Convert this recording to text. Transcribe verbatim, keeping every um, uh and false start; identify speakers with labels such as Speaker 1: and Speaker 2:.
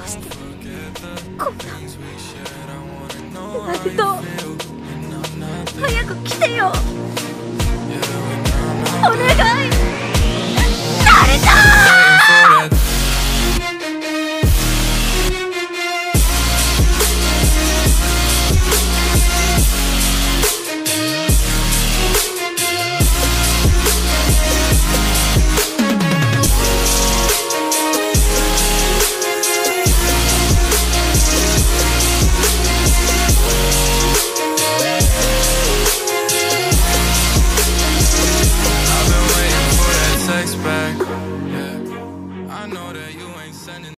Speaker 1: してこんな。ナルト早く来てよお願い。